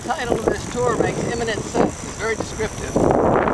title of this tour makes eminent sense. It's very descriptive.